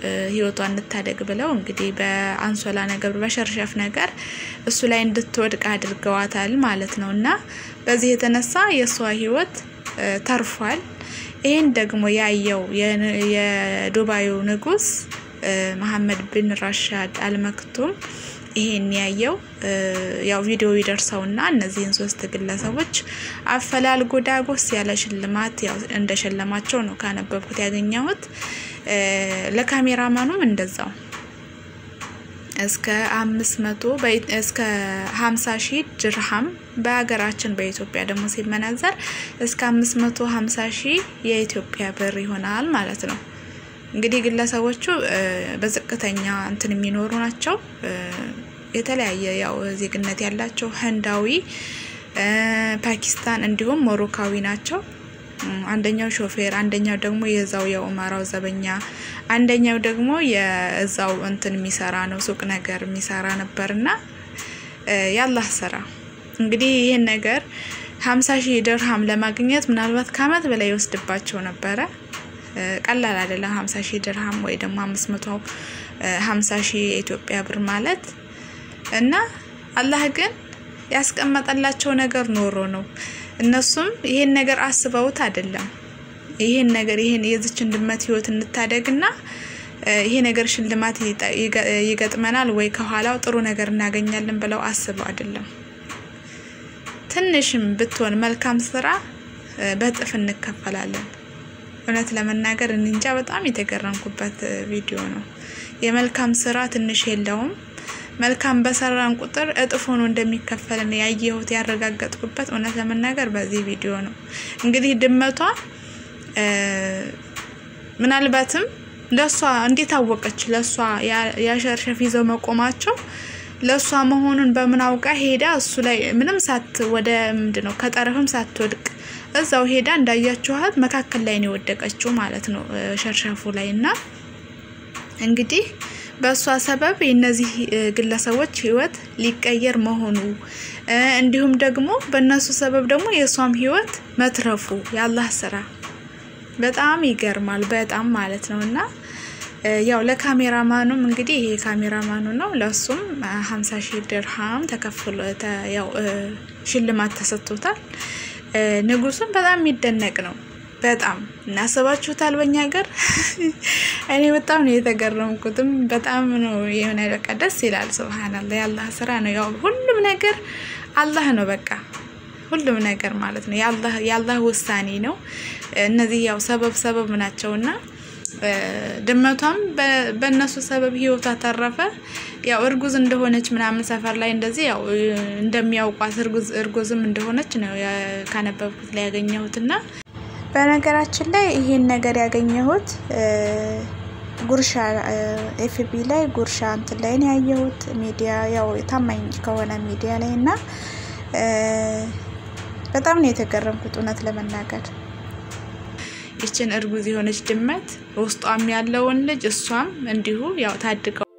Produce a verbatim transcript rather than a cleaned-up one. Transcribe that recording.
ህይወቷን እንታደግ ብለው እንግዲህ በአንሶላ ነገር በሸርሸፍ ነገር እሱ ላይ እንድትወድቅ አድርገዋታል ማለት ነውና በዚህ የተነሳ የሷ ህይወት ተርፏል ይሄን ደግሞ ያየው የዱባዩ ንጉስ መሐመድ ቢን ራሻድ አልመክቱም ይሄን ያየው ያው ቪዲዮ ይደርሰውና እነዚህን ሶስት ግለሰቦች አፈላል ጎዳጎስ ያለ ሽልማት ያው እንደሸለማቸው ነው ካነበብኩት ያገኘሁት ለካሜራማኑም እንደዛው እስከ አምስት መቶ እስከ ሃምሳ ሺህ ድርሃም በአገራችን በኢትዮጵያ ደግሞ ሲመነዘር እስከ አምስት መቶ ሃምሳ ሺህ የኢትዮጵያ ብር ይሆናል ማለት ነው እንግዲህ ግለሰቦቹ በዝቅተኛ እንትን የሚኖሩ ናቸው የተለያየ ያው ዜግነት ያላቸው ህንዳዊ ፓኪስታን እንዲሁም ሞሮካዊ ናቸው አንደኛው ሾፌር አንደኛው ደግሞ የዛው የኡማራው ዘበኛ አንደኛው ደግሞ የዛው እንትን የሚሰራ ነው ሱቅ ነገር የሚሰራ ነበርና ያላህ ሰራ እንግዲህ ይሄን ነገር ሃምሳ ሺህ ድርሃም ለማግኘት ምናልባት ከአመት በላይ ይወስድባቸው ነበር ቀላል አይደለም ሃምሳ ሺህ ድርሃም ወይ ደግሞ አምስት መቶ ሃምሳ ሺህ የኢትዮጵያ ብር ማለት እና አላህ ግን ያስቀመጠላቸው ነገር ኖሮ ነው እነሱም ይሄን ነገር አስበውት አይደለም ይሄን ነገር ይሄን የዚችን ድመት ህይወት እንታደግና ይሄ ነገር ሽልማት ይገጥመናል ወይ ከኋላው ጥሩ ነገር እናገኛለን ብለው አስበው አይደለም ትንሽም ብትሆን መልካም ስራ በጥፍ እንከፈላለን እውነት ለመናገር እንንጃ በጣም የተገረምኩበት ቪዲዮ ነው የመልካም ስራ ትንሽ የለውም መልካም በሰራን ቁጥር እጥፍ ሆኖ እንደሚከፈለን ያየሁት ያረጋግጥኩበት እውነት ለመናገር በዚህ ቪዲዮ ነው እንግዲህ ድመቷ ምናልባትም ለሷ እንዴት አወቀች ለሷ ያሸርሸፍ ይዘው መቆማቸው ለሷ መሆኑን በመናውቃ ሄዳ እሱ ላይ ምንም ሳት ወደ ምንድነው ከጠረፍም ሳትወድቅ እዛው ሄዳ እንዳያችኋት መካከል ላይ ነው ወደቀችው ማለት ነው ሸርሸፉ ላይና እንግዲህ በሷ ሰበብ እነዚህ ግለሰቦች ህይወት ሊቀየር መሆኑ እንዲሁም ደግሞ በእነሱ ሰበብ ደግሞ የሷም ህይወት መትረፉ ያላህ ስራ በጣም ይገርማል በጣም ማለት ነውና ያው ለካሜራማኑም እንግዲህ ይሄ ካሜራማኑ ነው ለሱም ሃምሳ ሺህ ድርሃም ተከፍሎ ያው ሽልማት ተሰጥቶታል ንጉሱም በጣም የሚደነቅ ነው በጣም እናሰባችሁታል በእኛ ሀገር እኔ በጣም ነው የተገረምኩትም በጣም ነው የሆነ በቃ ደስ ይላል ሱብሃንአላህ ያላህ ስራ ነው ያው ሁሉም ነገር አላህ ነው በቃ ሁሉም ነገር ማለት ነው ያላህ ያላህ ውሳኔ ነው እነዚህ ያው ሰበብ ሰበብ ናቸውና ድመቷም በእነሱ ሰበብ ህይወቷ ተረፈ ያው እርጉዝ እንደሆነች ምናምን ሰፈር ላይ እንደዚህ ያው እንደሚያውቋት እርጉዝ እርጉዝም እንደሆነች ነው ካነበብኩት ላይ ያገኘሁትና በነገራችን ላይ ይሄን ነገር ያገኘሁት ጉርሻ ኤፍቢ ላይ ጉርሻ እንትን ላይ ነው ያየሁት ሚዲያ ያው ታማኝ ከሆነ ሚዲያ ላይና በጣም ነው የተገረምኩት እውነት ለመናገር እቺን እርጉዝ የሆነች ድመት ውስጧም ያለውን ልጅ እሷም እንዲሁ ያው ታድቀው